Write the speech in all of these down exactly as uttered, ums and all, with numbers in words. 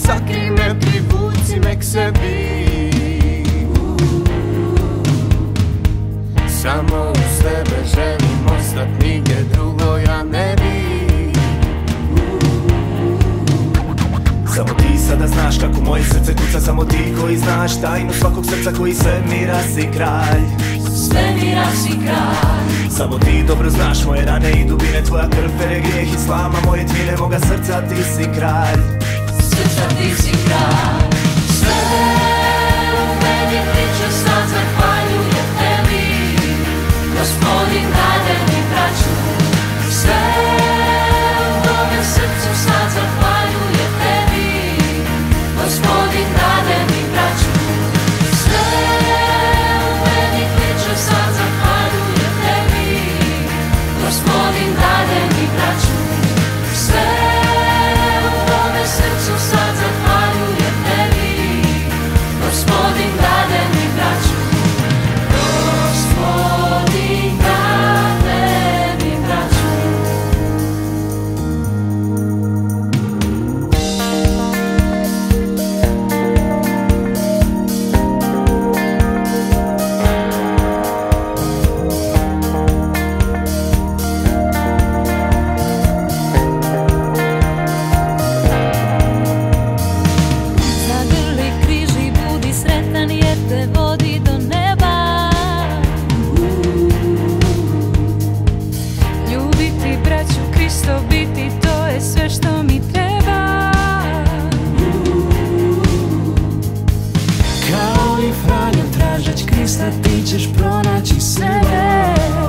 sakri me, privuci me k sebi. Samo uz tebe želim ostat, nigdje drugo ja ne bi. Samo ti sada znaš kako moje srce kuca, samo ti koji znaš tajnu svakog srca, koji svemira si kralj. Svemira si kralj. Samo ti dobro znaš moje rane i dubine, tvoja krv pere grijeh i slama moje tmine, moga srca ti si kralj. Srca ti si kralj. Sve u meni tiče sad zahvaljuje tebi, Gospodin dade mi braću. Sve u mome srcu sad zahvaljuje tebi, Gospodin dade mi braću. Sve u meni tiče sad zahvaljuje tebi, Gospodin dade mi braću. Sve u mome srcu sad zahvaljuje tebi, Gospodin dade mi braću. Gospodin dade mi braću. Zagrli križi, budi sretan jer te vodi do neba. Ljubiti braću, Kristo biti, to je sve što mi treba. Kao i Franjo tražeć Krista, ti ćeš pronaći sebe.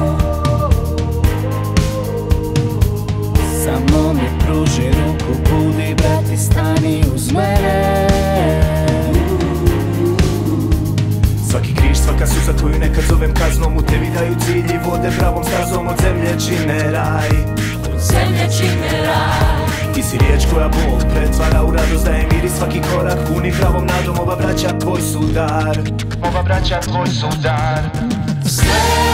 Samo mi pruži ruku, budi brat i stani uz mene. Svaki križ, svaka suza koju nekad zovem kaznom, u tebi daju cilj i vode pravom stazom, od zemlje čine raj. Zemlje čine raj. Ti si riječ koja Bog pretvara u radost, daje mir i svaki korak puni pravom nadom. Ova braća tvoj su dar, ova braća tvoj su dar. Sve